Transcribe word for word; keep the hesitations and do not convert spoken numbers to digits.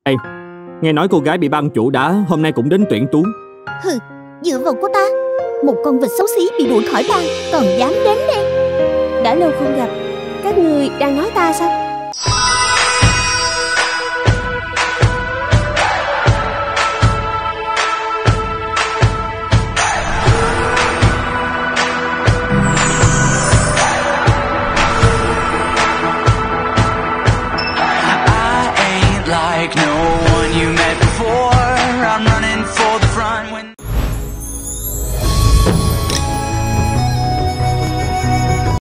Ê, nghe nói cô gái bị ban chủ đã hôm nay cũng đến tuyển tú. Hừ, dựa vào cô ta. Một con vịt xấu xí bị đuổi khỏi bang còn dám đến đây. Đã lâu không gặp, các người đang nói ta sao?